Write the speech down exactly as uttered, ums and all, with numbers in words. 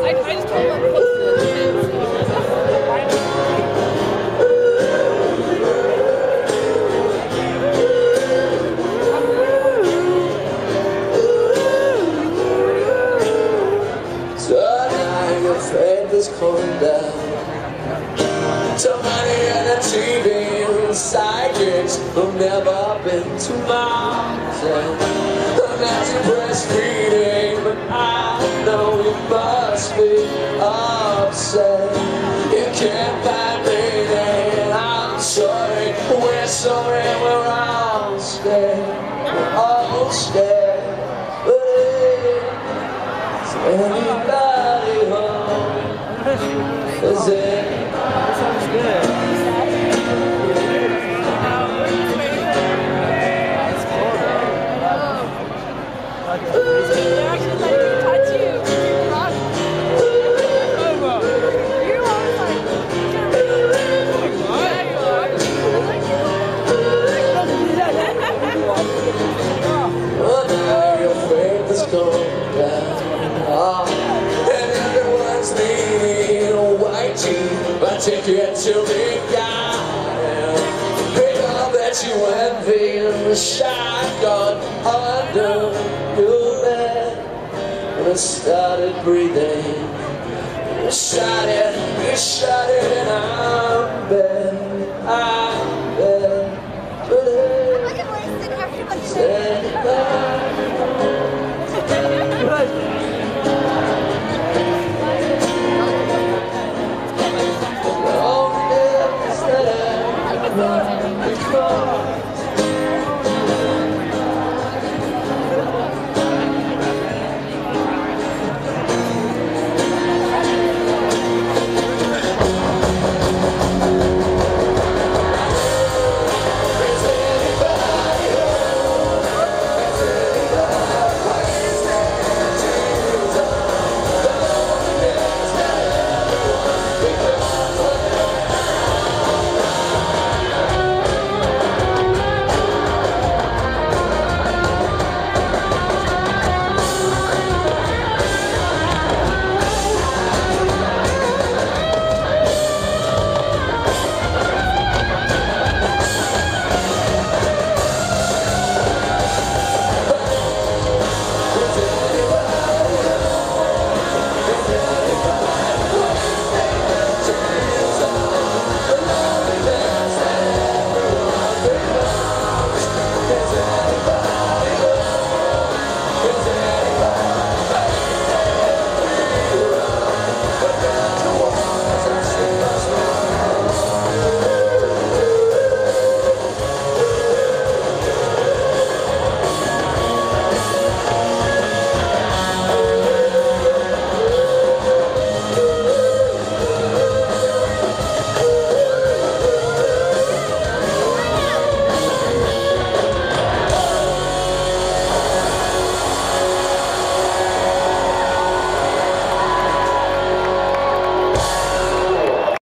I, I just told him I'm close to the kids. Tonight your faith is calling down. Somebody on the T V, psychics who've never been to mountain. I'm not breastfeeding, but I know you must be upset. You can't find me there. I'm sorry, we're sorry, we're all scared. We're all scared. But is anybody home? Is it? Sounds good. They actually let me touch you. You always like, well, now your faith is gone down. Oh, and everyone's needing a white jeep. I take you to the garden. Pick up that you envy and the shotgun under your bed. When I started breathing, you shot it, you shot it, and I'm bed. I